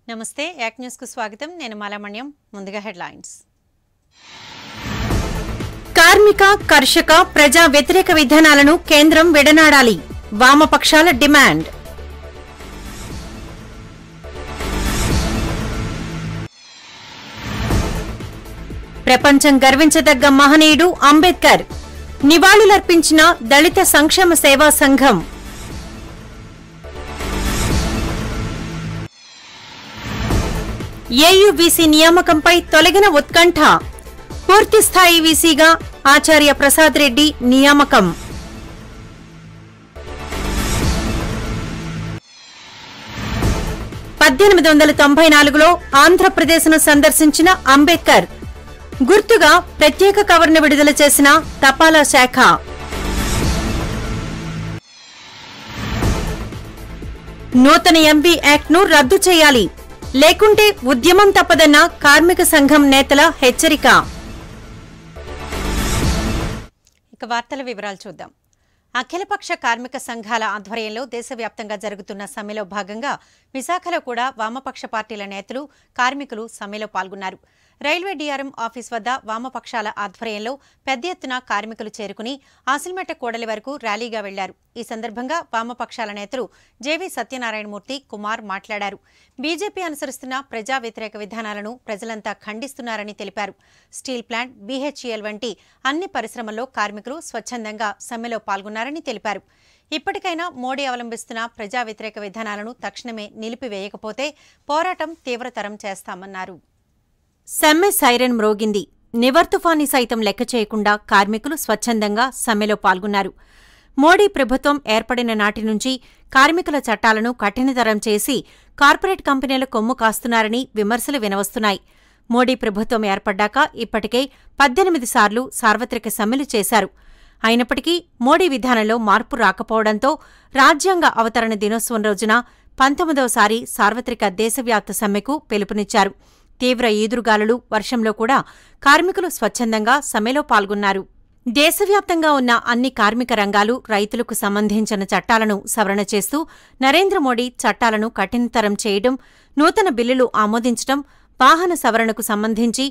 నమస్తే యాక్ న్యూస్ కు స్వాగతం నేను మాలామణ్యం ముందుగా హెడ్లైన్స్ కార్మిక కర్షక ప్రజా వ్యతిరేక విధానాలను కేంద్రం విడనాడాలి వామపక్షాల డిమాండ్ ప్రపంచం గర్వించదగ్గ మహనీయుడు అంబేద్కర్ నివాళులర్పించిన దళిత సంక్షేమ సేవా సంఘం ఏయువీసీ నియామకంపై తొలగిన ఉత్కంఠ పూర్తిస్థాయి వీసీగా ఆచార్య ప్రసాద్ రెడ్డి నియామకం 1894లో ఆంధ్రప్రదేశ్ను సందర్శించిన అంబేద్కర్ గుర్తుగా ప్రత్యేక కవర్ను విడుదల చేసిన తపాలా శాఖ నూతన ఎంబీ యాక్ట్ను రద్దు చేయాలి లేకుంటే ఉద్యమం తప్పదన్న కార్మిక సంఘం నేతల హెచ్చరిక. ఇక వార్తల వివరాలు చూద్దాం. అఖిలపక్ష కార్మిక సంఘాల ఆధ్వర్యంలో దేశవ్యాప్తంగా జరుగుతున్న సమ్మెలో భాగంగా విశాఖలో కూడా వామపక్ష పార్టీల నేతలు కార్మికులు సమ్మెలో పాల్గొన్నారు. రైల్వే డీఆర్ఎం ఆఫీస్ వద్ద వామపక్షాల ఆధ్వర్యంలో పెద్ద ఎత్తున కార్మికులు చేరుకుని ఆసిల్మెట్ట కూడలి వరకు ర్యాలీగా వెళ్లారు. ఈ సందర్భంగా వామపక్షాల నేతలు జేవీ సత్యనారాయణమూర్తి కుమార్ మాట్లాడారు. బీజేపీ అనుసరిస్తున్న ప్రజా వ్యతిరేక విధానాలను ప్రజలంతా ఖండిస్తున్నారని తెలిపారు. స్టీల్ ప్లాంట్, బీహెచ్ఈఎల్ వంటి అన్ని పరిశ్రమల్లో కార్మికులు స్వచ్ఛందంగా సమ్మెలో పాల్గొన్నారని తెలిపారు. ఇప్పటికైనా మోడీ అవలంబిస్తున్న ప్రజా వ్యతిరేక విధానాలను తక్షణమే నిలిపివేయకపోతే పోరాటం తీవ్రతరం చేస్తామన్నారు. సమ్మె సైరన్ మ్రోగింది. నివర్ తుఫాన్ని సైతం లెక్క చేయకుండా కార్మికులు స్వచ్ఛందంగా సమ్మెలో పాల్గొన్నారు. మోడీ ప్రభుత్వం ఏర్పడిన నాటి నుంచి కార్మికుల చట్టాలను కఠినతరం చేసి కార్పొరేట్ కంపెనీల కొమ్ము కాస్తున్నారని విమర్శలు వినవస్తున్నాయి. మోడీ ప్రభుత్వం ఏర్పడ్డాక ఇప్పటికే 18 సార్లు సార్వత్రిక సమ్మెలు చేశారు. అయినప్పటికీ మోడీ విధానంలో మార్పు రాకపోవడంతో రాజ్యాంగ అవతరణ దినోత్సవం రోజున 19వసారి సార్వత్రిక దేశవ్యాప్త సమ్మెకు పిలుపునిచ్చారు. తీవ్ర ఈదురుగాలులు, వర్షంలో కూడా కార్మికులు స్వచ్ఛందంగా సమ్మెలో పాల్గొన్నారు. దేశవ్యాప్తంగా ఉన్న అన్ని కార్మిక రంగాలు, రైతులకు సంబంధించిన చట్టాలను సవరణ చేస్తూ నరేంద్ర మోడీ చట్టాలను కఠినతరం చేయడం, నూతన బిల్లులు ఆమోదించడం, వాహన సవరణకు సంబంధించి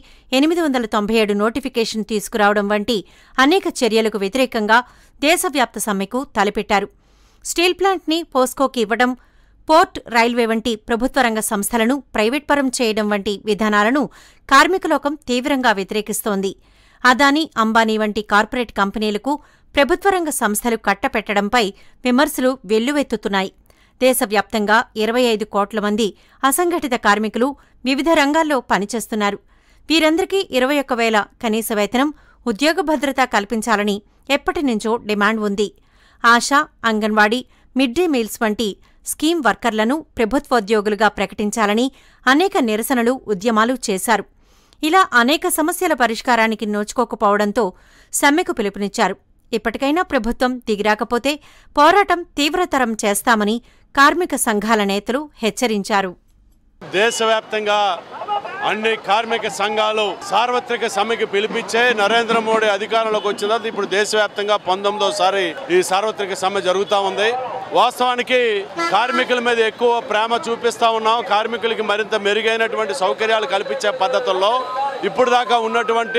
897 నోటిఫికేషన్ తీసుకురావడం వంటి అనేక చర్యలకు వ్యతిరేకంగా దేశవ్యాప్త సమ్మెకు తలపెట్టారు. స్టీల్ ప్లాంట్ని పోస్కోకి ఇవ్వడం, పోర్ట్, రైల్వే వంటి ప్రభుత్వ రంగ సంస్థలను ప్రైవేట్ పరం చేయడం వంటి విధానాలను కార్మికలోకం తీవ్రంగా వ్యతిరేకిస్తోంది. అదానీ, అంబానీ వంటి కార్పొరేట్ కంపెనీలకు ప్రభుత్వ రంగ సంస్థలు కట్టపెట్టడంపై విమర్శలు వెల్లువెత్తుతున్నాయి. దేశవ్యాప్తంగా 25 కోట్ల మంది అసంఘటిత కార్మికులు వివిధ రంగాల్లో పనిచేస్తున్నారు. వీరందరికీ 21,000 కనీస వేతనం, ఉద్యోగ భద్రత కల్పించాలని ఎప్పటినుంచో డిమాండ్ ఉంది. Asha, Anganwadi, mid day meals వంటి స్కీమ్ వర్కర్లను ప్రభుత్వోద్యోగులుగా ప్రకటించాలని అనేక నిరసనలు, ఉద్యమాలు చేశారు. ఇలా అనేక సమస్యల పరిష్కారానికి నోచుకోకపోవడంతో సమ్మెకు పిలుపునిచ్చారు. ఇప్పటికైనా ప్రభుత్వం దిగిరాకపోతే పోరాటం తీవ్రతరం చేస్తామని కార్మిక సంఘాల నేతలు హెచ్చరించారు. దేశవ్యాప్తంగా అన్ని కార్మిక సంఘాలు సార్వత్రిక సమ్మెకి పిలిపించే నరేంద్ర మోడీ అధికారంలోకి వచ్చిన తర్వాత ఇప్పుడు దేశవ్యాప్తంగా 19వసారి ఈ సార్వత్రిక సమ్మె జరుగుతూ ఉంది. వాస్తవానికి కార్మికుల మీద ఎక్కువ ప్రేమ చూపిస్తా ఉన్నాం. కార్మికులకి మరింత మెరుగైనటువంటి సౌకర్యాలు కల్పించే పద్ధతుల్లో ఇప్పుడు దాకా ఉన్నటువంటి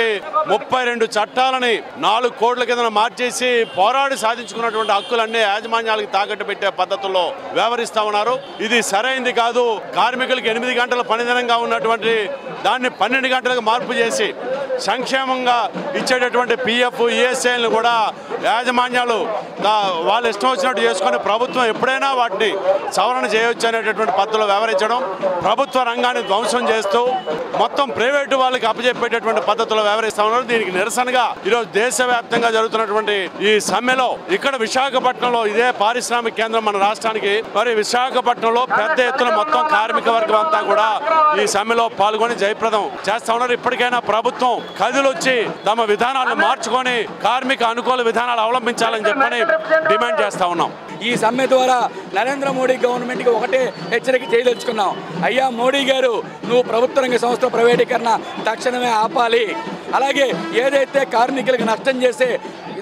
32 చట్టాలని 4 కోట్ల కింద మార్చేసి పోరాడి సాధించుకున్నటువంటి హక్కులన్నీ యాజమాన్యాలకు తాకట్టు పెట్టే పద్ధతుల్లో వ్యవహరిస్తా ఉన్నారు. ఇది సరైంది కాదు. కార్మికులకి 8 గంటల పనిదినంగా ఉన్నటువంటి దాన్ని 12 గంటలకు మార్పు చేసి సంక్షేమంగా ఇచ్చేటటువంటి పిఎఫ్, ఈఎస్ఐలను కూడా యాజమాన్యాలు వాళ్ళు ఇష్టం వచ్చినట్టు చేసుకుని ప్రభుత్వం ఎప్పుడైనా వాటిని సవరణ చేయవచ్చు అనేటటువంటి పద్ధతిలో వ్యవహరించడం, ప్రభుత్వ రంగాన్ని ధ్వంసం చేస్తూ మొత్తం ప్రైవేటు వాళ్ళకి అప్పచెప్పేటటువంటి పద్ధతిలో వ్యవహరిస్తా ఉన్నారు. దీనికి నిరసనగా ఈరోజు దేశవ్యాప్తంగా జరుగుతున్నటువంటి ఈ సమ్మెలో ఇక్కడ విశాఖపట్నంలో ఇదే పారిశ్రామిక కేంద్రం మన రాష్ట్రానికి, మరి విశాఖపట్నంలో పెద్ద ఎత్తున మొత్తం కార్మిక వర్గం అంతా కూడా ఈ సమ్మెలో పాల్గొని జయప్రదం చేస్తా ఉన్నారు. ఇప్పటికైనా ప్రభుత్వం కదిలొచ్చి తమ విధానాలను మార్చుకొని కార్మిక అనుకూల విధానాలు అవలంబించాలని చెప్పని డిమాండ్ చేస్తా ఉన్నాం. ఈ సమ్మె ద్వారా నరేంద్ర మోడీ గవర్నమెంట్కి ఒకటే హెచ్చరిక చేయదలుచుకున్నాం. అయ్యా మోడీ గారు, నువ్వు ప్రభుత్వ రంగ సంస్థల ప్రైవేటీకరణ తక్షణమే ఆపాలి. అలాగే ఏదైతే కార్మికులకు నష్టం చేసే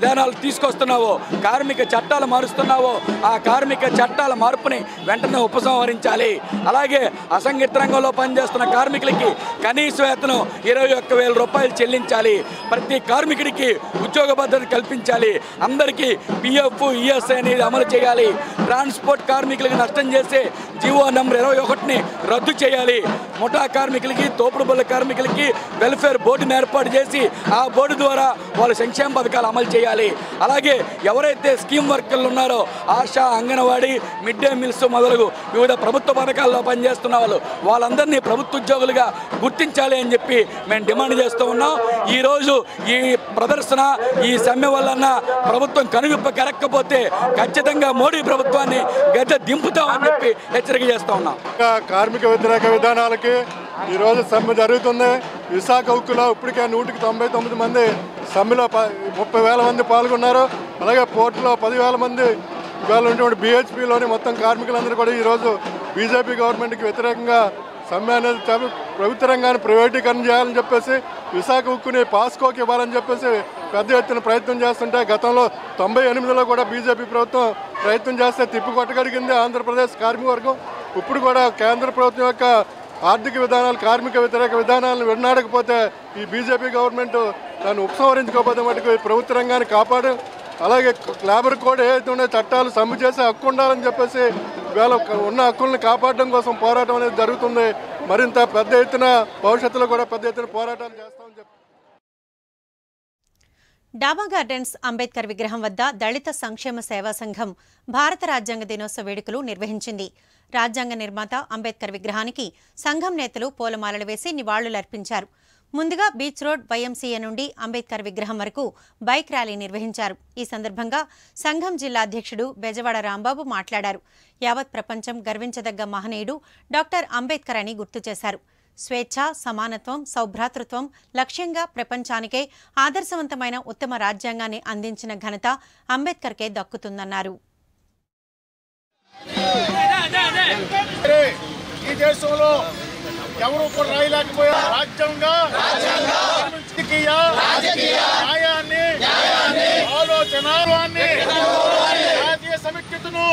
విధానాలు తీసుకొస్తున్నావో, కార్మిక చట్టాలు మారుస్తున్నావో ఆ కార్మిక చట్టాల మార్పుని వెంటనే ఉపసంహరించాలి. అలాగే అసంఘటిత రంగంలో పనిచేస్తున్న కార్మికులకి కనీస వేతనం 21,000 రూపాయలు చెల్లించాలి. ప్రతి కార్మికుడికి ఉద్యోగ భద్రత కల్పించాలి. అందరికీ PF, ESI అనేది అమలు చేయాలి. ట్రాన్స్పోర్ట్ కార్మికులకు నష్టం చేసే జీవో నంబర్ 21ని రద్దు చేయాలి. ముఠా కార్మికులకి, తోపుడు బళ్ళ కార్మికులకి వెల్ఫేర్ బోర్డుని ఏర్పాటు చేసి ఆ బోర్డు ద్వారా వాళ్ళ సంక్షేమ పథకాలు అమలు చేయాలి. అలాగే ఎవరైతే స్కీమ్ వర్కర్లు ఉన్నారో Asha, Anganwadi, mid day meals మొదలగు వివిధ ప్రభుత్వ పథకాల్లో పనిచేస్తున్న వాళ్ళందరినీ ప్రభుత్వ ఉద్యోగులుగా గుర్తించాలి అని చెప్పి మేము డిమాండ్ చేస్తూ ఉన్నాం. ఈరోజు ఈ ప్రదర్శన, ఈ సమ్మె వలన ప్రభుత్వం కనువిప్ప కరక్కపోతే ఖచ్చితంగా మోడీ ప్రభుత్వాన్ని గద్దె దింపుతామని చెప్పి హెచ్చరిక చేస్తూ ఉన్నాం. కార్మిక వ్యతిరేక విధానాలకి ఈరోజు సమ్మె జరుగుతుంది. విశాఖ ఉక్కులో ఇప్పటికే 199 మంది సమ్మెలో 30,000 మంది పాల్గొన్నారు. అలాగే పోర్టులో 10,000 మంది ఇవాళ ఉన్నటువంటి BHPలోని మొత్తం కార్మికులందరూ కూడా ఈరోజు బీజేపీ గవర్నమెంట్కి వ్యతిరేకంగా సమ్మె అనేది ప్రభుత్వ రంగాన్ని ప్రైవేటీకరణ చేయాలని చెప్పేసి, విశాఖ ఉక్కుని పాస్కోకి ఇవ్వాలని చెప్పేసి పెద్ద ఎత్తున ప్రయత్నం చేస్తుంటే, గతంలో 98లో కూడా బీజేపీ ప్రభుత్వం ప్రయత్నం చేస్తే తిప్పికొట్టగలిగింది ఆంధ్రప్రదేశ్ కార్మిక వర్గం. ఇప్పుడు కూడా కేంద్ర ప్రభుత్వం యొక్క ఆర్థిక విధానాలు, కార్మిక వ్యతిరేక విధానాలను విడనాడకపోతే ఈ బీజేపీ గవర్నమెంట్ దాన్ని ఉపసంహరించుకోకపోతే మటుకు ప్రభుత్వ రంగాన్ని కాపాడు. అలాగే లేబర్ కోడ్ ఏదైతే ఉన్నాయో చట్టాలు సమ్మె చేసే హక్కు ఉండాలని చెప్పేసి ఇవాళ ఉన్న హక్కులను కాపాడడం కోసం పోరాటం అనేది జరుగుతుంది. మరింత పెద్ద ఎత్తున భవిష్యత్తులో కూడా పెద్ద ఎత్తున పోరాటాలు చేస్తామని చెప్పి డాబా గార్డెన్స్ అంబేద్కర్ విగ్రహం వద్ద దళిత సంక్షేమ సేవా సంఘం భారత రాజ్యాంగ దినోత్సవ వేడుకలు నిర్వహించింది. రాజ్యాంగ నిర్మాత అంబేద్కర్ విగ్రహానికి సంఘం నేతలు పూలమాలలు వేసి నివాళులర్పించారు. ముందుగా బీచ్ రోడ్ YMCA నుండి అంబేద్కర్ విగ్రహం వరకు బైక్ ర్యాలీ నిర్వహించారు. ఈ సందర్భంగా సంఘం జిల్లా అధ్యక్షుడు బెజవాడ రాంబాబు మాట్లాడారు. యావత్ ప్రపంచం గర్వించదగ్గ మహనీయుడు డాక్టర్ అంబేద్కర్ అని గుర్తు చేశారు. స్వేచ్ఛ, సమానత్వం, సౌభ్రాతృత్వం లక్ష్యంగా ప్రపంచానికే ఆదర్శవంతమైన ఉత్తమ రాజ్యాంగాన్ని అందించిన ఘనత అంబేద్కర్కే దక్కుతుందన్నారు. ఈ దేశంలో ఎవరు కూడా రాయలేకపోయారు. రాజ్యాంగ న్యాయాన్ని, ఆలోచనని, జాతీయ సమైక్యతను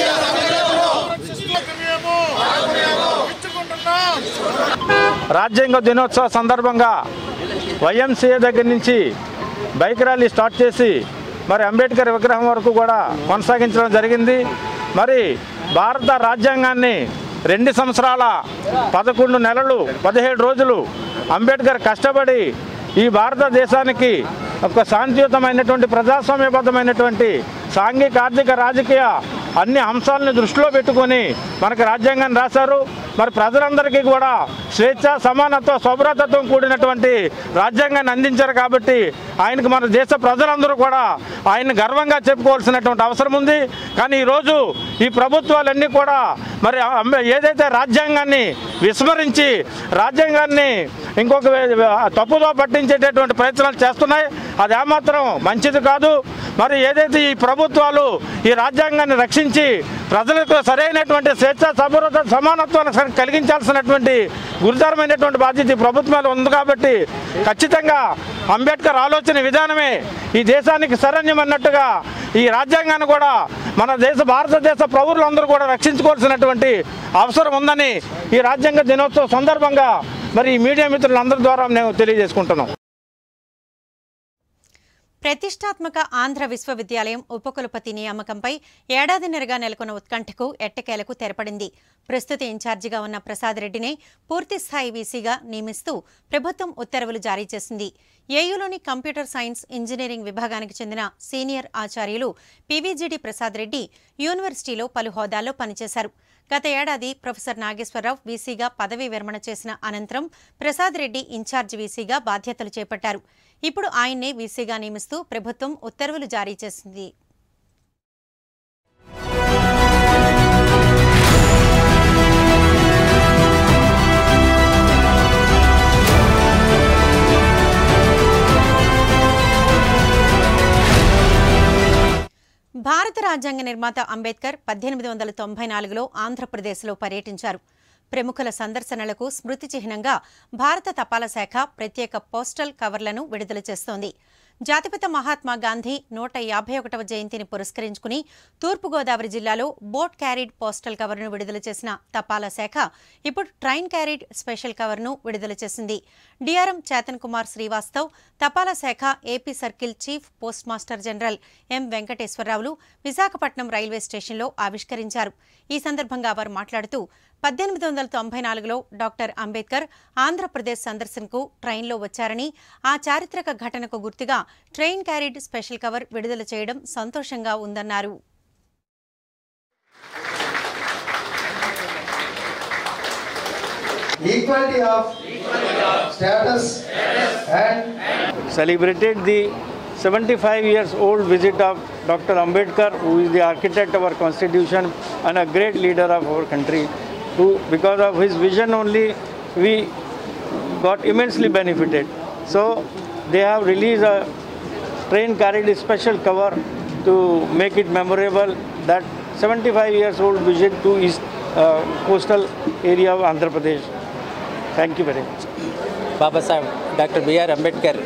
ఇచ్చుకుంటున్నాం. రాజ్యాంగ దినోత్సవ సందర్భంగా YMCA దగ్గర నుంచి బైక్ ర్యాలీ స్టార్ట్ చేసి మరి అంబేద్కర్ విగ్రహం వరకు కూడా కొనసాగించడం జరిగింది. మరి భారత రాజ్యాంగాన్ని 2 సంవత్సరాల 11 నెలలు 17 రోజులు అంబేద్కర్ కష్టపడి ఈ భారతదేశానికి ఒక శాంతియుతమైనటువంటి ప్రజాస్వామ్యబద్ధమైనటువంటి సాంఘిక, ఆర్థిక, రాజకీయ అన్ని అంశాలను దృష్టిలో పెట్టుకొని మనకు రాజ్యాంగాన్ని రాశారు. మరి ప్రజలందరికీ కూడా స్వేచ్ఛ, సమానత్వం, సౌభ్రాతత్వం కూడినటువంటి రాజ్యాంగాన్ని అందించారు. కాబట్టి ఆయనకు మన దేశ ప్రజలందరూ కూడా ఆయన్ని గర్వంగా చెప్పుకోవాల్సినటువంటి అవసరం ఉంది. కానీ ఈరోజు ఈ ప్రభుత్వాలన్నీ కూడా మరి ఏదైతే రాజ్యాంగాన్ని విస్మరించి రాజ్యాంగాన్ని ఇంకొక తప్పుదో పట్టించేటటువంటి ప్రయత్నాలు చేస్తున్నాయి, అది ఏమాత్రం మంచిది కాదు. మరి ఏదైతే ఈ ప్రభుత్వాలు ఈ రాజ్యాంగాన్ని రక్షించి ప్రజలకు సరైనటువంటి స్వేచ్ఛ, సమానత్వాన్ని కలిగించాల్సినటువంటి గురుతరమైనటువంటి బాధ్యత ఈ ప్రభుత్వాలు ఉంది. కాబట్టి ఖచ్చితంగా అంబేద్కర్ ఆలోచన విధానమే ఈ దేశానికి శరణ్యం అన్నట్టుగా ఈ రాజ్యాంగాన్ని కూడా మన భారతదేశ పౌరులందరూ కూడా రక్షించుకోవాల్సినటువంటి అవసరం ఉందని ఈ రాజ్యాంగ దినోత్సవం సందర్భంగా మరి ఈ మీడియా మిత్రులందరి ద్వారా మేము తెలియజేసుకుంటున్నాం. ప్రతిష్టాత్మక ఆంధ్ర విశ్వవిద్యాలయం ఉపకులపతి నియామకంపై ఏడాదిన్నరగా నెలకొన్న ఉత్కంఠకు ఎట్టకేలకు తెరపడింది. ప్రస్తుత ఇన్ఛార్జిగా ఉన్న ప్రసాద్ రెడ్డినే పూర్తిస్థాయి వీసీగా నియమిస్తూ ప్రభుత్వం ఉత్తర్వులు జారీ చేసింది. ఏయూలోని కంప్యూటర్ సైన్స్, ఇంజనీరింగ్ విభాగానికి చెందిన సీనియర్ ఆచార్యులు PVGD ప్రసాద్ రెడ్డి యూనివర్సిటీలో పలు హోదాల్లో పనిచేశారు. గత ఏడాది ప్రొఫెసర్ నాగేశ్వరరావు వీసీగా పదవీ విరమణ చేసిన అనంతరం ప్రసాద్ రెడ్డి ఇన్ఛార్జి వీసీగా బాధ్యతలు చేపట్టారు. ఇప్పుడు ఆయన్నే వీసీగా నియమిస్తూ ప్రభుత్వం ఉత్తర్వులు జారీ చేసింది. భారత రాజ్యాంగ నిర్మాత అంబేద్కర్ 1894లో ఆంధ్రప్రదేశ్లో పర్యటించారు. ప్రముఖుల సందర్శనలకు స్మృతి చిహ్నంగా భారత తపాలా శాఖ ప్రత్యేక పోస్టల్ కవర్లను విడుదల చేస్తోంది. జాతిపిత మహాత్మా గాంధీ 151వ జయంతిని పురస్కరించుకుని తూర్పుగోదావరి జిల్లాలో బోట్ క్యారీడ్ పోస్టల్ కవర్ను విడుదల చేసిన తపాలా శాఖ ఇప్పుడు ట్రైన్ క్యారీడ్ స్పెషల్ కవర్ను విడుదల చేసింది. డిఆర్ఎం చేతన్ కుమార్ శ్రీవాస్తవ్, తపాలా శాఖ AP circle chief post master general M వెంకటేశ్వరరావులు విశాఖపట్నం రైల్వే స్టేషన్లో ఆవిష్కరించారు. ఈ సందర్భంగా వారు మాట్లాడుతూ 1894లో డాక్టర్ అంబేద్కర్ ఆంధ్రప్రదేశ్ సందర్శనకు ట్రైన్లో వచ్చారని, ఆ చారిత్రక ఘటనకు గుర్తుగా ట్రైన్ క్యారీడ్ స్పెషల్ కవర్ విడుదల చేయడం సంతోషంగా ఉందన్నారు. Equality of status and celebrated the 75 years old visit of Dr. Ambedkar, who is the architect of our constitution and a great leader of our country, who because of his vision only we got immensely benefited. So they have released a train carried special cover to make it memorable that 75 years old visit to east coastal area of Andhra Pradesh. Thank you very much. Baba Saheb doctor B R Ambedkar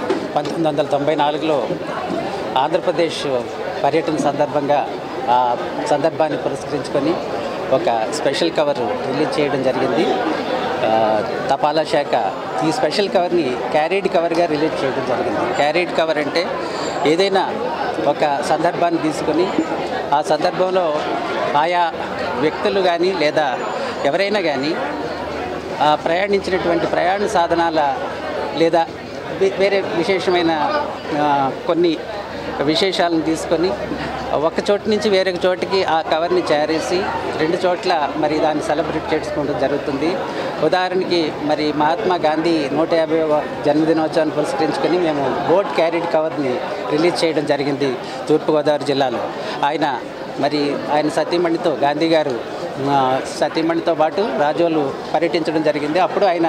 1994లో ఆంధ్రప్రదేశ్ పర్యటన సందర్భంగా ఆ సందర్భాన్ని పురస్కరించుకొని ఒక special cover release చేయడం జరిగింది. తపాలా శాఖ ఈ స్పెషల్ కవర్ని క్యారీడ్ కవర్గా రిలీజ్ చేయడం జరిగింది. క్యారీడ్ కవర్ అంటే ఏదైనా ఒక సందర్భాన్ని తీసుకొని ఆ సందర్భంలో ఆయా వ్యక్తులు కానీ లేదా ఎవరైనా కానీ ప్రయాణించినటువంటి ప్రయాణ సాధనాల లేదా వేరే విశేషమైన కొన్ని విశేషాలను తీసుకొని ఒక చోటు నుంచి వేరొక చోటికి ఆ కవర్ని చేరేసి 2 చోట్ల మరి దాన్ని సెలబ్రేట్ చేసుకోవడం జరుగుతుంది. ఉదాహరణకి మరి మహాత్మా గాంధీ 150వ జన్మదినోత్సవాన్ని పురస్కరించుకొని మేము బోట్ క్యారీడ్ కవర్ని రిలీజ్ చేయడం జరిగింది తూర్పుగోదావరి జిల్లాలో. ఆయన సతీమణితో గాంధీ గారు సతీమణితో పాటు రాజోలు పర్యటించడం జరిగింది. అప్పుడు ఆయన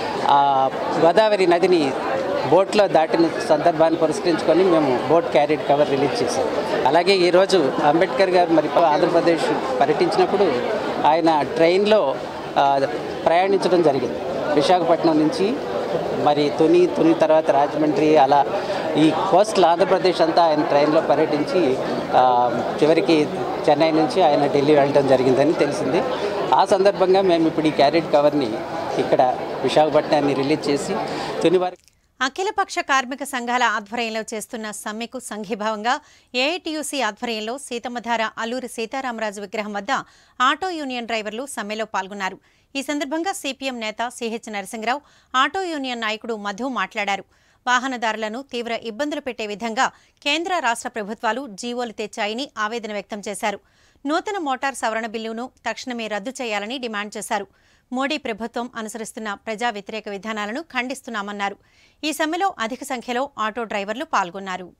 గోదావరి నదిని బోట్లో దాటిన సందర్భాన్ని పురస్కరించుకొని మేము బోట్ క్యారీడ్ కవర్ రిలీజ్ చేసాం. అలాగే ఈరోజు అంబేద్కర్ గారు మరి ఆంధ్రప్రదేశ్ పర్యటించినప్పుడు ఆయన ట్రైన్లో ప్రయాణించడం జరిగింది. విశాఖపట్నం నుంచి మరి తుని తర్వాత రాజమండ్రి అలా ఈ కోస్టల్ ఆంధ్రప్రదేశ్ అంతా ఆయన ట్రైన్లో పర్యటించి చివరికి చెన్నై నుంచి ఆయన ఢిల్లీ వెళ్ళడం జరిగిందని తెలిసింది. ఆ సందర్భంగా మేము ఇప్పుడు ఈ క్యారీడ్ కవర్ని ఇక్కడ విశాఖపట్నాన్ని రిలీజ్ చేసి తుని వారికి అఖిలపక్ష కార్మిక సంఘాల ఆధ్వర్యంలో చేస్తున్న సమ్మెకు సంఘీభావంగా ఏఐటీయూసీ ఆధ్వర్యంలో సీతమ్మధార అల్లూరి సీతారామరాజు విగ్రహం వద్ద ఆటో యూనియన్ డ్రైవర్లు సమ్మెలో పాల్గొన్నారు. ఈ సందర్భంగా సిపిఎం నేత సిహెచ్ నరసింహరావు, ఆటో యూనియన్ నాయకుడు మధు మాట్లాడారు. వాహనదారులను తీవ్ర ఇబ్బందులు పెట్టే విధంగా కేంద్ర రాష్ట్ర ప్రభుత్వాలు జీవోలు తెచ్చాయని ఆవేదన వ్యక్తం చేశారు. నూతన మోటార్ సవరణ బిల్లును తక్షణమే రద్దు చేయాలని డిమాండ్ చేశారు. మోడీ ప్రభుత్వం అనుసరిస్తున్న ప్రజా వ్యతిరేక విధానాలను ఖండిస్తున్నామన్నారు. ఈ సమ్మెలో అధిక సంఖ్యలో ఆటో డ్రైవర్లు పాల్గొన్నారు.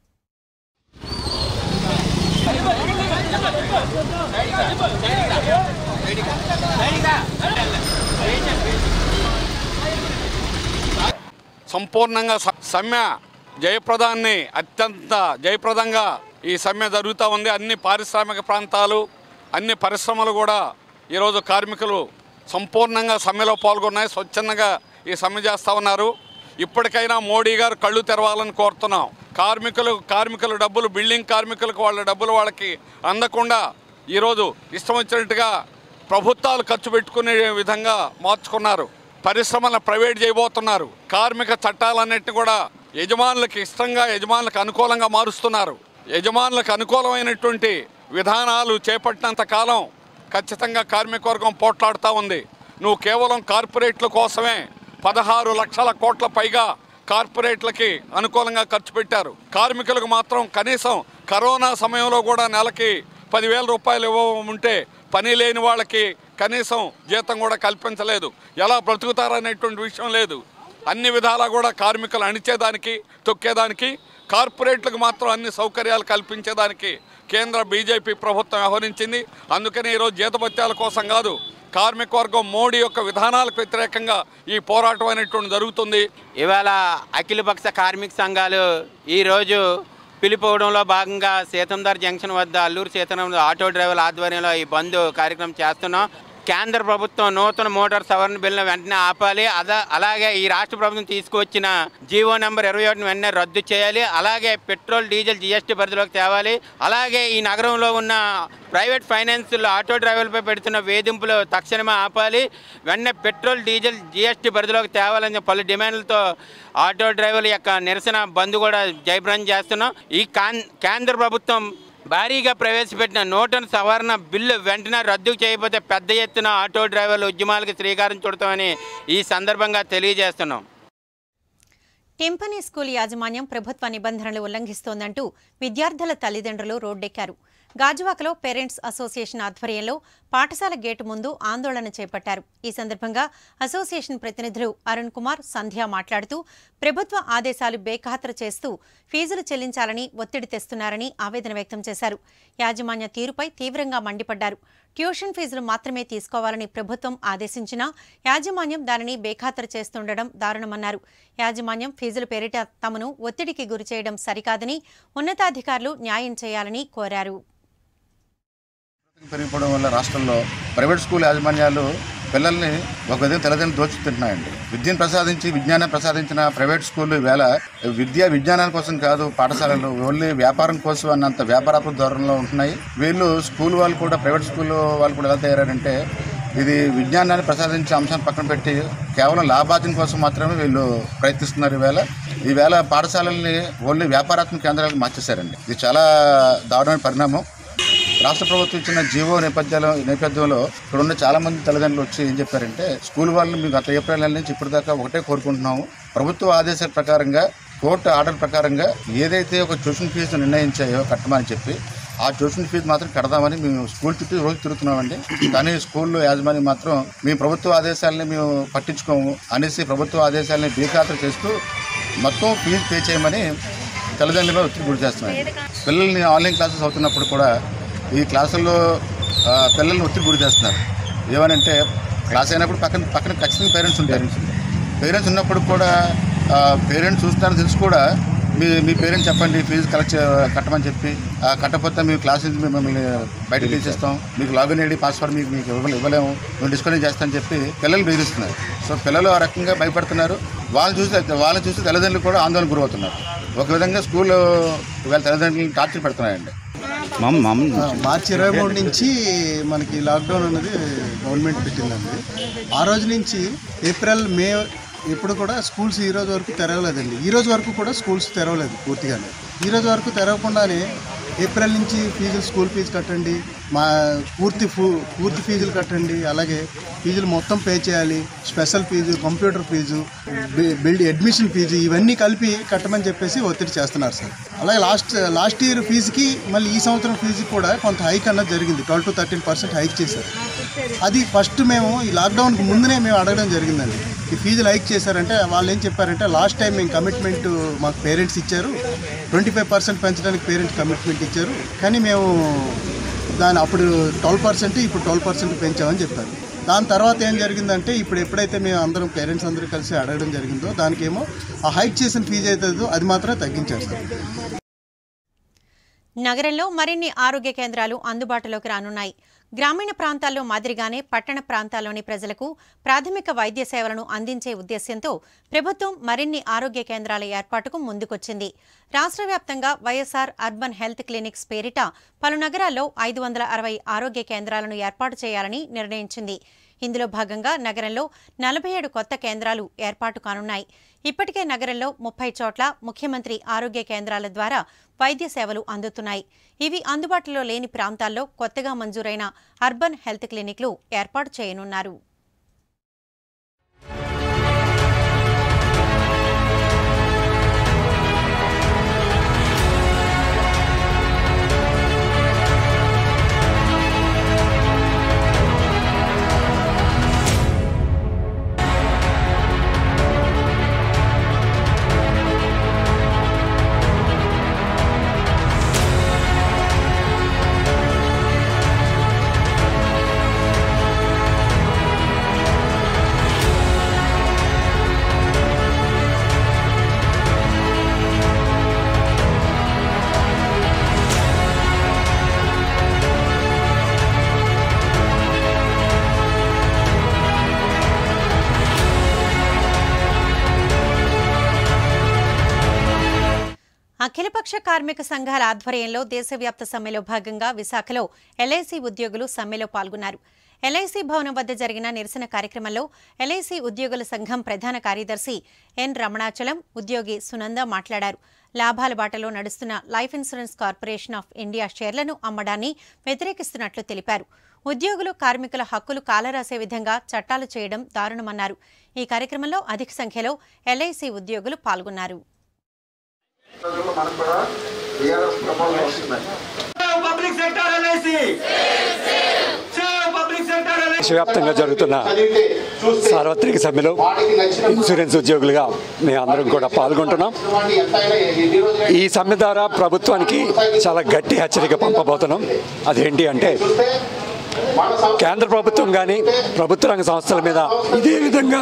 సంపూర్ణంగా సమ్మె జయప్రదాన్ని అత్యంత జయప్రదంగా ఈ సమ్మె జరుగుతూ ఉంది. అన్ని పారిశ్రామిక ప్రాంతాలు, అన్ని పరిశ్రమలు కూడా ఈరోజు కార్మికులు సంపూర్ణంగా సమ్మెలో పాల్గొన్నాయి. స్వచ్ఛందంగా ఈ సమ్మె చేస్తూ ఉన్నారు. ఇప్పటికైనా మోడీ గారు కళ్ళు తెరవాలని కోరుతున్నాం. కార్మికుల డబ్బులు, బిల్డింగ్ కార్మికులకు వాళ్ళ డబ్బులు వాళ్ళకి అందకుండా ఈరోజు ఇష్టం వచ్చినట్టుగా ప్రభుత్వాలు ఖర్చు పెట్టుకునే విధంగా మార్చుకున్నారు. పరిశ్రమలను ప్రైవేట్ చేయబోతున్నారు. కార్మిక చట్టాలన్నింటినీ కూడా యజమానులకు ఇష్టంగా, యజమానులకు అనుకూలంగా మారుస్తున్నారు. యజమానులకు అనుకూలమైనటువంటి విధానాలు చేపట్టినంత కాలం ఖచ్చితంగా కార్మిక వర్గం పోట్లాడుతూ ఉంది. నువ్వు కేవలం కార్పొరేట్ల కోసమే 16 లక్షల కోట్ల పైగా కార్పొరేట్లకి అనుకూలంగా ఖర్చు పెట్టారు. కార్మికులకు మాత్రం కనీసం కరోనా సమయంలో కూడా నెలకి 10,000 రూపాయలు ఇవ్వమంటే పని లేని వాళ్ళకి కనీసం జీతం కూడా కల్పించలేదు. ఎలా బ్రతుకుతారనేటువంటి విషయం లేదు. అన్ని విధాలా కూడా కార్మికులు అణిచేదానికి, తొక్కేదానికి, కార్పొరేట్లకు మాత్రం అన్ని సౌకర్యాలు కల్పించేదానికి కేంద్ర బీజేపీ ప్రభుత్వం వ్యవహరించింది. అందుకని ఈరోజు జీతభత్యాల కోసం కాదు, కార్మిక వర్గం మోడీ యొక్క విధానాలకు వ్యతిరేకంగా ఈ పోరాటం అనేటువంటి జరుగుతుంది. ఇవాళ అఖిలపక్ష కార్మిక సంఘాలు ఈరోజు పిలుపువడంలో భాగంగా సీతంధార జంక్షన్ వద్ద అల్లూరు సీతారామరాజు ఆటో డ్రైవర్ల ఆధ్వర్యంలో ఈ బంద్ కార్యక్రమం చేస్తున్నాం. కేంద్ర ప్రభుత్వం నూతన మోటార్ సవరణ బిల్లును వెంటనే ఆపాలి. అలాగే ఈ రాష్ట్ర ప్రభుత్వం తీసుకువచ్చిన జీవో నెంబర్ 21 వెంటనే రద్దు చేయాలి. అలాగే పెట్రోల్ డీజిల్ జీఎస్టీ పరిధిలోకి తేవాలి. అలాగే ఈ నగరంలో ఉన్న ప్రైవేట్ ఫైనాన్స్లో ఆటో డ్రైవర్లపై పెడుతున్న వేధింపులు తక్షణమే ఆపాలి. వెంటనే పెట్రోల్ డీజిల్ జీఎస్టీ పరిధిలోకి తేవాలని పలు డిమాండ్లతో ఆటో డ్రైవర్ల యొక్క నిరసన బంద్ కూడా జయప్రదం చేస్తున్నాం. ఈ కేంద్ర ప్రభుత్వం భారీగా ప్రవేశపెట్టిన నూతన సవరణ బిల్లు వెంటనే రద్దు చేయకపోతే పెద్ద ఎత్తున ఆటో డ్రైవర్ల ఉద్యమాలకు శ్రీకారం చుడతామని ఈ సందర్భంగా తెలియజేస్తున్నాం. టింపనీ స్కూల్ యాజమాన్యం ప్రభుత్వ నిబంధనలు ఉల్లంఘిస్తోందంటూ విద్యార్థుల తల్లిదండ్రులు రోడ్డెక్కారు. గాజువాకలో పేరెంట్స్ అసోసియేషన్ ఆధ్వర్యంలో పాఠశాల గేటు ముందు ఆందోళన చేపట్టారు. ఈ సందర్భంగా అసోసియేషన్ ప్రతినిధులు అరుణ్ కుమార్, సంధ్య మాట్లాడుతూ ప్రభుత్వ ఆదేశాలు బేఖాతరు చేస్తూ ఫీజులు చెల్లించాలని ఒత్తిడి తెస్తున్నారని ఆవేదన వ్యక్తం చేశారు. యాజమాన్య తీరుపై తీవ్రంగా మండిపడ్డారు. ట్యూషన్ ఫీజులు మాత్రమే తీసుకోవాలని ప్రభుత్వం ఆదేశించినా యాజమాన్యం దానిని బేఖాతరు చేస్తుండడం దారుణమన్నారు. యాజమాన్యం ఫీజుల పేరిట తమను ఒత్తిడికి గురిచేయడం సరికాదని ఉన్నతాధికారులు న్యాయం చేయాలని కోరారు. పెరిగిపోవడం వల్ల రాష్ట్రంలో ప్రైవేట్ స్కూల్ యాజమాన్యాలు పిల్లల్ని ఒక విధంగా తల్లిదండ్రులు దోచుకుంటున్నాయండి. విద్యను ప్రసాదించి విజ్ఞానం ప్రసాదించిన ప్రైవేట్ స్కూళ్ళు ఈవేళ విజ్ఞానం కోసం కాదు, పాఠశాలలు ఓన్లీ వ్యాపారం కోసం అన్నంత వ్యాపారాత్మక ధోరణిలో ఉంటున్నాయి. వీళ్ళు స్కూల్ వాళ్ళు కూడా, ప్రైవేట్ స్కూల్ వాళ్ళు కూడా ఎలా తయారంటే ఇది విజ్ఞానాన్ని ప్రసాదించే అంశాన్ని పక్కన పెట్టి కేవలం లాభార్జన కోసం మాత్రమే వీళ్ళు ప్రయత్నిస్తున్నారు. ఈవేళ పాఠశాలల్ని ఓన్లీ వ్యాపారాత్మక కేంద్రాలకు మార్చేశారండి. ఇది చాలా దారుణమైన పరిణామం. రాష్ట్ర ప్రభుత్వం ఇచ్చిన జీవో నేపథ్యంలో ఇక్కడ ఉన్న చాలా మంది తల్లిదండ్రులు వచ్చి ఏం చెప్పారంటే, స్కూల్ వాళ్ళని మేము గత ఏప్రిల్ నెల నుంచి ఇప్పటిదాకా ఒకటే కోరుకుంటున్నాము, ప్రభుత్వ ఆదేశాల ప్రకారంగా, కోర్టు ఆర్డర్ ప్రకారంగా ఏదైతే ఒక ట్యూషన్ ఫీజు నిర్ణయించాయో కట్టమని చెప్పి ఆ ట్యూషన్ ఫీజు మాత్రం కడదామని మేము స్కూల్ చుట్టూ రోజు తిరుగుతున్నామండి. కానీ స్కూల్లో యాజమాన్యం మాత్రం మేము ప్రభుత్వ ఆదేశాలని మేము పట్టించుకోము అనేసి ప్రభుత్వ ఆదేశాలని బేఖాతరు చేస్తూ మొత్తం ఫీజు పే చేయమని తల్లిదండ్రులు ఒత్తిడి గురి చేస్తున్నాయి. పిల్లల్ని ఆన్లైన్ క్లాసెస్ అవుతున్నప్పుడు కూడా ఈ క్లాసుల్లో పిల్లల్ని ఒత్తిడి గురి చేస్తున్నారు. ఏమనంటే క్లాస్ అయినప్పుడు పక్కన ఖచ్చితంగా పేరెంట్స్ ఉంటారు. పేరెంట్స్ ఉన్నప్పుడు కూడా పేరెంట్స్ చూస్తారని తెలుసు కూడా మీ పేరెంట్స్ చెప్పండి ఫీజు కట్టమని చెప్పి, కట్టకపోతే మేము క్లాస్ నుంచి మిమ్మల్ని బయటకు తీసేస్తాం, మీకు లాగిన్ ఐడి పాస్వర్డ్ మీకు ఇవ్వలేము, మేము డిస్కనెక్ట్ చేస్తామని చెప్పి పిల్లలు బెదిరిస్తున్నారు. సో పిల్లలు ఆ రకంగా భయపడుతున్నారు. వాళ్ళని చూసి తల్లిదండ్రులు కూడా ఆందోళన గురవుతున్నారు. ఒక విధంగా స్కూల్ ఇవాళ తల్లిదండ్రులను టార్చర్ పెడుతున్నాయండి. మార్చి 23 నుంచి మనకి లాక్డౌన్ అనేది గవర్నమెంట్ పెట్టిందండి. ఆ రోజు నుంచి ఏప్రిల్, మే ఇప్పుడు కూడా స్కూల్స్ ఈ రోజు వరకు తెరవలేదండి. ఈ రోజు వరకు కూడా స్కూల్స్ తెరవలేదు పూర్తిగానే. ఈ రోజు వరకు తెరవకుండానే ఏప్రిల్ నుంచి స్కూల్ ఫీజు కట్టండి, మా పూర్తి ఫీజులు కట్టండి, అలాగే ఫీజులు మొత్తం పే చేయాలి, special fee, computer fee, admission fee ఇవన్నీ కలిపి కట్టమని చెప్పేసి ఒత్తిడి చేస్తున్నారు సార్. అలాగే లాస్ట్ ఇయర్ ఫీజుకి మళ్ళీ ఈ సంవత్సరం ఫీజు కూడా కొంత హైక్ అన్నది జరిగింది. 12 to 13% హైక్ చేశారు. అది ఫస్ట్ మేము ఈ లాక్డౌన్కి ముందునే మేము అడగడం జరిగిందండి. ఈ ఫీజులు హైక్ చేశారంటే వాళ్ళు ఏం చెప్పారంటే, లాస్ట్ టైం మేము కమిట్మెంట్ మాకు పేరెంట్స్ ఇచ్చారు, 25% పెంచడానికి పేరెంట్స్ కమిట్మెంట్ ఇచ్చారు, కానీ మేము అప్పుడు 12%, ఇప్పుడు 12% పెంచామని చెప్పారు. దాని తర్వాత ఏం జరిగిందంటే, ఇప్పుడు ఎప్పుడైతే మేము అందరం పేరెంట్స్ అందరూ కలిసి అడగడం జరిగిందో దానికేమో ఆ హైక్ చేసిన ఫీజు అవుతుందో అది మాత్రమే తగ్గించారు సార్. నగరంలో మరిన్ని ఆరోగ్య కేంద్రాలు అందుబాటులోకి రానున్నాయి. గ్రామీణ ప్రాంతాల్లో మాదిరిగానే పట్టణ ప్రాంతాల్లోని ప్రజలకు ప్రాథమిక వైద్య సేవలను అందించే ఉద్దేశ్యంతో ప్రభుత్వం మరిన్ని ఆరోగ్య కేంద్రాల ఏర్పాటుకు ముందుకొచ్చింది. రాష్ట్ర వ్యాప్తంగా వైఎస్ఆర్ అర్బన్ హెల్త్ క్లినిక్స్ పేరిట పలు నగరాల్లో 560 ఆరోగ్య కేంద్రాలను ఏర్పాటు చేయాలని నిర్ణయించింది. ఇందులో భాగంగా నగరంలో 47 కొత్త కేంద్రాలు ఏర్పాటు కానున్నాయి. ఇప్పటికే నగరంలో 30 చోట్ల ముఖ్యమంత్రి ఆరోగ్య కేంద్రాల ద్వారా వైద్య సేవలు అందుతున్నాయి. ఇవి అందుబాటులో లేని ప్రాంతాల్లో కొత్తగా మంజూరైన అర్బన్ హెల్త్ క్లినిక్లు ఏర్పాటు చేయనున్నారు. అఖిలపక్ష కార్మిక సంఘాల ఆధ్వర్యంలో దేశవ్యాప్త సమ్మెలో భాగంగా విశాఖలో ఎల్ఐసి ఉద్యోగులు సమ్మెలో పాల్గొన్నారు. ఎల్ఐసి భవనం వద్ద జరిగిన నిరసన కార్యక్రమంలో ఎల్ఐసి ఉద్యోగుల సంఘం ప్రధాన కార్యదర్శి ఎన్ రమణాచలం, ఉద్యోగి సునంద మాట్లాడారు. లాభాల బాటలో నడుస్తున్న life insurance corporation of India షేర్లను అమ్మడాన్ని వ్యతిరేకిస్తున్నట్లు తెలిపారు. ఉద్యోగులు, కార్మికుల హక్కులు కాలరాసే విధంగా చట్టాలు చేయడం దారుణమన్నారు. ఈ కార్యక్రమంలో అధిక సంఖ్యలో ఎల్ఐసి ఉద్యోగులు పాల్గొన్నారు. దేశవ్యాప్తంగా జరుగుతున్న సార్వత్రిక సమ్మెలో ఇన్సూరెన్స్ ఉద్యోగులుగా మేము అందరం కూడా పాల్గొంటున్నాం. ఈ సమ్మె ద్వారా ప్రభుత్వానికి చాలా గట్టి హెచ్చరిక పంపబోతున్నాం. అదేంటి అంటే, కేంద్ర ప్రభుత్వం కానీ ప్రభుత్వ రంగ సంస్థల మీద ఇదే విధంగా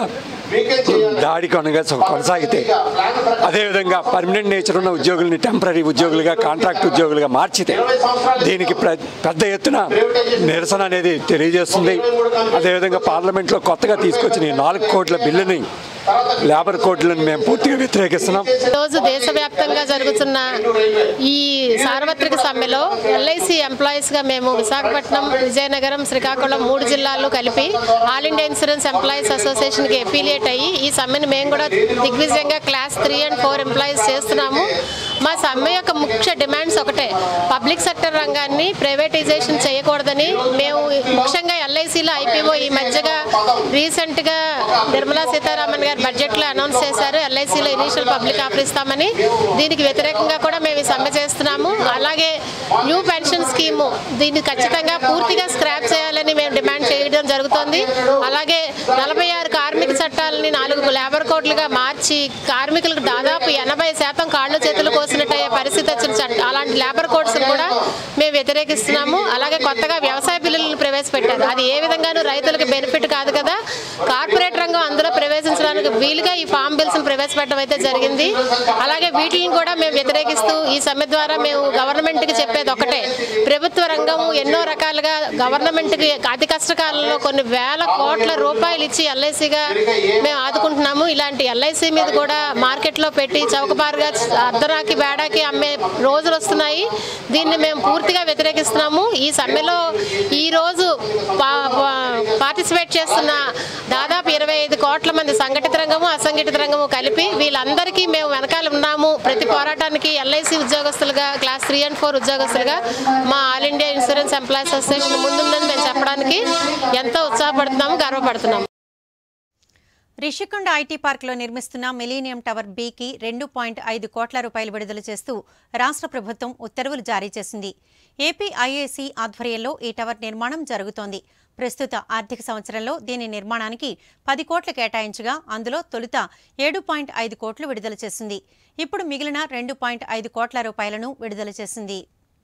దాడి కొనసాగితే, అదేవిధంగా పర్మనెంట్ నేచర్ ఉన్న ఉద్యోగుల్ని టెంపరీ ఉద్యోగులుగా, కాంట్రాక్ట్ ఉద్యోగులుగా మార్చితే దీనికి పెద్ద ఎత్తున నిరసన అనేది తెలియజేస్తుంది. అదేవిధంగా పార్లమెంట్లో కొత్తగా తీసుకొచ్చిన 4 కోట్ల బిల్లుని, లేబర్ కోడ్లను మేము పూర్తిగా వ్యతిరేకిస్తున్నాం. ఈరోజు దేశవ్యాప్తంగా జరుగుతున్న ఈ సార్వత్రిక సమ్మెలో ఎల్ఐసి ఎంప్లాయీస్గా మేము విశాఖపట్నం, విజయనగరం, శ్రీకాకుళం 3 జిల్లాల్లో కలిపి ఆల్ ఇండియా ఇన్సూరెన్స్ ఎంప్లాయీస్ అసోసియేషన్కి ఎఫిలియేట్ అయ్యి ఈ సమ్మెను మేము కూడా దిగ్విజయంగా క్లాస్ 3 and 4 ఎంప్లాయీస్ చేస్తున్నాము. మా సమ్మె యొక్క ముఖ్య డిమాండ్స్ ఒకటే, పబ్లిక్ సెక్టర్ రంగాన్ని ప్రైవేటైజేషన్ చేయకూడదని. మేము ముఖ్యంగా ఎల్ఐసిలో ఐపీఓ ఈ మధ్యగా రీసెంట్గా నిర్మలా సీతారామన్ గారు బడ్జెట్లో అనౌన్స్ చేశారు, ఎల్ఐసిలో ఇనీషియల్ పబ్లిక్ ఆఫర్ ఇస్తామని. దీనికి వ్యతిరేకంగా కూడా మేము ఈ సమ్మె చేస్తున్నాము. అలాగే న్యూ పెన్షన్ స్కీము, దీన్ని ఖచ్చితంగా పూర్తిగా స్క్రాప్ చేయాలని మేము డిమాండ్ చేయడం జరుగుతోంది. అలాగే 46 కార్మిక చట్టాలని 4 లేబర్ కోడ్లుగా మార్చి కార్మికులకు దాదాపు 80% కాళ్ళు చేతులు కోసినట్టయ్యే పరిస్థితి వచ్చిన అలాంటి లేబర్ కోడ్స్ కూడా మేము వ్యతిరేకిస్తున్నాము. అలాగే కొత్తగా వ్యవసాయ బిల్లులను ప్రవేశపెట్టారు. అది ఏ విధంగానూ రైతులకు బెనిఫిట్ కాదు కదా. కార్పొరేట్ రంగం అందులో ప్రవేశించడానికి వీలుగా ఈ ఫామ్ బిల్స్ ప్రవేశపెట్టడం అయితే జరిగింది. అలాగే వీటిని కూడా మేము వ్యతిరేకిస్తూ ఈ సమ్మె ద్వారా మేము గవర్నమెంట్కి చెప్పేది ఒకటే, ప్రభుత్వ రంగం ఎన్నో రకాలుగా గవర్నమెంట్కి అతి కష్టకాలంలో కొన్ని వేల కోట్ల రూపాయలు ఇచ్చి ఎల్ఐసిగా మేము ఆదుకుంటున్నాము. ఇలాంటి ఎల్ఐసి మీద కూడా మార్కెట్లో పెట్టి చౌకబారుగా అర్ధరాకి బేడాకి అమ్మే రోజులు వస్తున్నాయి. దీన్ని మేము పూర్తిగా వ్యతిరేకిస్తున్నాము. ఈ సమ్మెలో ఈరోజు పార్టిసిపేట్ చేస్తున్న దాదాపు 25 కోట్ల మంది సంఘటిత రంగము, అసంఘటిత రంగము కలిపి వీళ్ళందరికీ మేము వెనకాల ఉన్నాము. ప్రతి పోరాటానికి ఎల్ఐసి ఉద్యోగస్తులుగా, క్లాస్ 3 and 4 ఉద్యోగస్తులుగా మా all India insurance employees association ముందుందని మేము చెప్పడానికి ఎంతో ఉత్సాహపడుతున్నాము, గర్వపడుతున్నాము. రిషికొండ ఐటీ పార్క్లో నిర్మిస్తున్న మిలీనియం టవర్ బికి 2.5 కోట్ల రూపాయలు విడుదల చేస్తూ రాష్ట్ర ప్రభుత్వం ఉత్తర్వులు జారీ చేసింది. ఏపీ ఐఏసీ ఆధ్వర్యంలో ఈ టవర్ నిర్మాణం జరుగుతోంది. ప్రస్తుత ఆర్థిక సంవత్సరంలో దీని నిర్మాణానికి 10 కోట్లు కేటాయించగా అందులో తొలుత 7.5 కోట్లు విడుదల చేసింది. ఇప్పుడు మిగిలిన 2.5 కోట్ల రూపాయలను విడుదల చేసింది.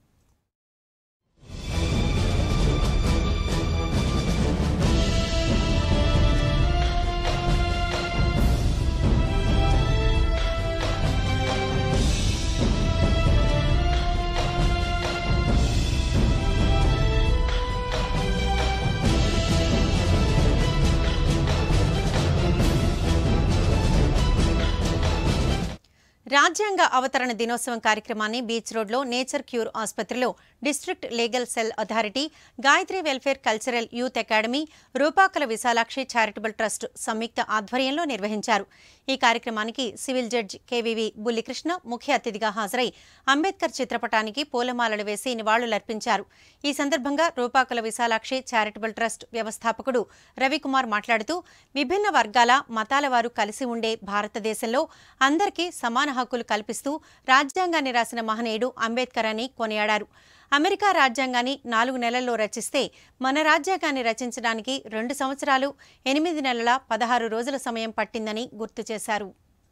రాజ్యాంగ అవతరణ దినోత్సవం కార్యక్రమాన్ని బీచ్ రోడ్లో నేచర్ క్యూర్ ఆసుపత్రిలో district legal cell authority, Gayatri welfare cultural youth academy, Rupakala Visalakshi charitable trust సంయుక్త ఆధ్వర్యంలో నిర్వహించారు. ఈ కార్యక్రమానికి సివిల్ జడ్జి కేవీవి బుల్లికృష్ణ ముఖ్య అతిథిగా హాజరై అంబేద్కర్ చిత్రపటానికి పూలమాలలు వేసి నివాళులర్పించారు. ఈ సందర్భంగా రూపాకల విశాలాక్షి చారిటబుల్ ట్రస్ట్ వ్యవస్థాపకుడు రవికుమార్ మాట్లాడుతూ, విభిన్న వర్గాల, మతాల వారు కలిసి ఉండే భారతదేశంలో అందరికీ సమాన హక్కులు కల్పిస్తూ రాజ్యాంగాన్ని రాసిన మహనీయుడు అంబేద్కర్ అని కొనియాడారు. అమెరికా రాజ్యాంగాన్ని 4 నెలల్లో రచిస్తే మన రాజ్యాంగాన్ని రచించడానికి 2 సంవత్సరాలు 8 నెలల 16 రోజుల సమయం పట్టిందని గుర్తు చేశారు.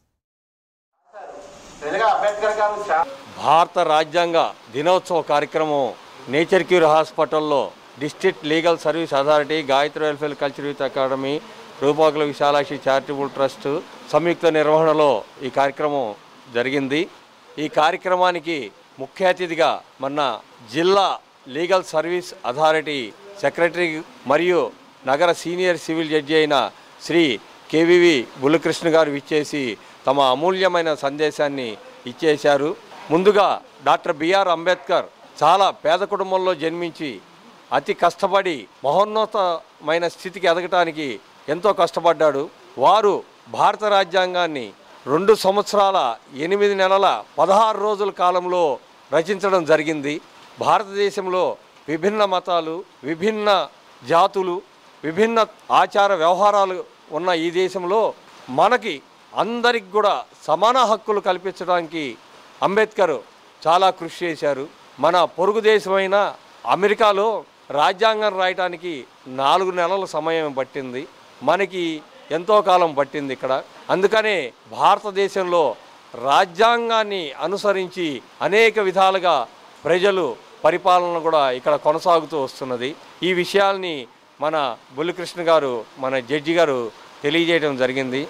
భారత రాజ్యాంగ దినోత్సవ కార్యక్రమం నేచర్ క్యూర్ హాస్పిటల్లో district legal service authority, Gayatri welfare culture youth academy, Rupakula Visalakshi charitable trust సంయుక్త నిర్వహణలో ఈ కార్యక్రమం జరిగింది. ఈ కార్యక్రమానికి ముఖ్య అతిథిగా మన జిల్లా లీగల్ సర్వీస్ అథారిటీ సెక్రటరీ మరియు నగర సీనియర్ సివిల్ జడ్జి అయిన శ్రీ కేవీవి బుల్లికృష్ణ గారు విచ్చేసి తమ అమూల్యమైన సందేశాన్ని ఇచ్చేశారు. ముందుగా డాక్టర్ బిఆర్ అంబేద్కర్ చాలా పేద కుటుంబంలో జన్మించి అతి కష్టపడి మహోన్నతమైన స్థితికి ఎదగటానికి ఎంతో కష్టపడ్డాడు. వారు భారత రాజ్యాంగాన్ని 2 సంవత్సరాల 8 నెలల 16 రోజుల కాలంలో రచించడం జరిగింది. భారతదేశంలో విభిన్న మతాలు, విభిన్న జాతులు, విభిన్న ఆచార వ్యవహారాలు ఉన్న ఈ దేశంలో మనకి అందరికి కూడా సమాన హక్కులు కల్పించడానికి అంబేద్కర్ చాలా కృషి చేశారు. మన పొరుగు దేశమైన అమెరికాలో రాజ్యాంగం రాయటానికి 4 నెలల సమయం పట్టింది, మనకి ఎంతో కాలం పట్టింది ఇక్కడ. అందుకనే భారతదేశంలో రాజ్యాంగాన్ని అనుసరించి అనేక విధాలుగా ప్రజలు పరిపాలన కూడా ఇక్కడ కొనసాగుతూ వస్తున్నది. ఈ విషయాల్ని మన బుల్లికృష్ణ గారు, మన జడ్జి గారు తెలియజేయడం జరిగింది.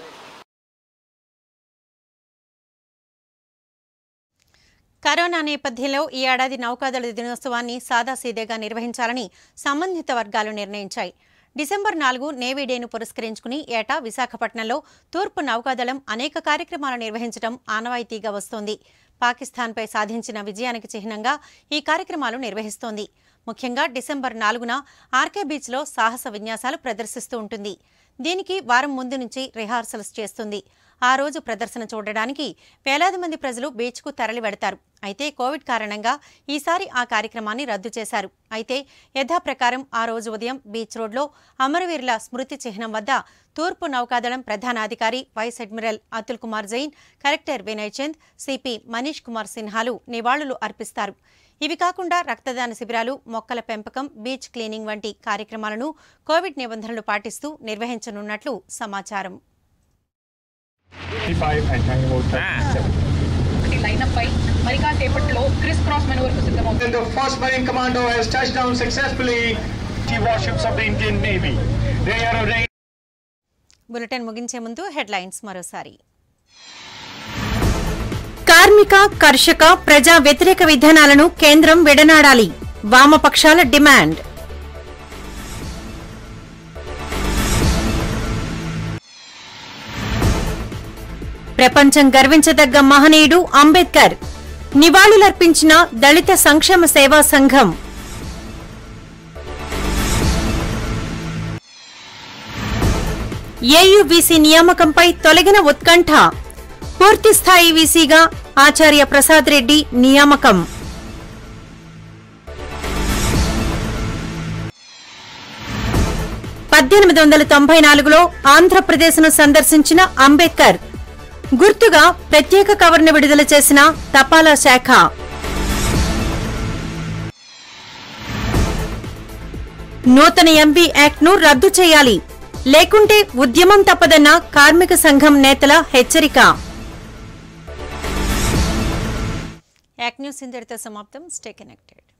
కరోనా నేపథ్యంలో ఈ ఏడాది నౌకాదళ దినోత్సవాన్ని సాదాసీదేగా నిర్వహించాలని సంబంధిత వర్గాలు నిర్ణయించాయి. డిసెంబర్ 4 నేవీ డేను పురస్కరించుకుని ఏటా విశాఖపట్నంలో తూర్పు నౌకాదళం అనేక కార్యక్రమాలు నిర్వహించడం ఆనవాయితీగా వస్తోంది. పాకిస్తాన్పై సాధించిన విజయానికి చిహ్నంగా ఈ కార్యక్రమాలు నిర్వహిస్తోంది. ముఖ్యంగా డిసెంబర్ 4న ఆర్కే బీచ్లో సాహస విన్యాసాలు ప్రదర్శిస్తూ ఉంటుంది. దీనికి వారం ముందు నుంచి రిహార్సల్స్ చేస్తుంది. ఆ రోజు ప్రదర్శన చూడడానికి వేలాది మంది ప్రజలు బీచ్కు తరలి వెడతారు. అయితే కోవిడ్ కారణంగా ఈసారి ఆ కార్యక్రమాన్ని రద్దు చేశారు. అయితే యథాప్రకారం ఆ రోజు ఉదయం బీచ్ రోడ్లో అమరవీరుల స్మృతి చిహ్నం వద్ద తూర్పు నౌకాదళం ప్రధానాధికారి vice admiral Atul Kumar Jain, collector Vinay Chand, CP Manish Kumar సిన్హాలు నివాళులు అర్పిస్తారు. ఇవి కాకుండా రక్తదాన శిబిరాలు, మొక్కల పెంపకం, బీచ్ క్లీనింగ్ వంటి కార్యక్రమాలను కోవిడ్ నిబంధనలు పాటిస్తూ నిర్వహించనున్నట్లు సమాచారం. బులెటిన్ ముగించే ముందు హెడ్లైన్స్ మరోసారి. కార్మిక, కర్షక, ప్రజా వ్యతిరేక విధానాలను కేంద్రం విడనాడాలి. వామపక్షాల డిమాండ్. ప్రపంచం గర్వించదగ్గ మహనీయుడు అంబేద్కర్. నివాళులర్పించిన దళిత సంక్షేమ సేవా సంఘం. ఏయువీసీ నియామకంపై తొలగిన ఉత్కంఠ. పూర్తిస్థాయి వీసీగా ఆచార్య ప్రసాద్ రెడ్డి నియామకం. లో ఆంధ్రప్రదేశ్ను సందర్శించిన అంబేద్కర్. గుర్తుగా ప్రత్యేక కవర్ను విడుదల చేసిన తపాలా శాఖ. నూతన ఎంబీ యాక్ట్ను రద్దు చేయాలి, లేకుంటే ఉద్యమం తప్పదన్న కార్మిక సంఘం నేతల హెచ్చరిక. యాక్ట్ న్యూస్ ఇంతటితో సమాప్తం. Stay connected.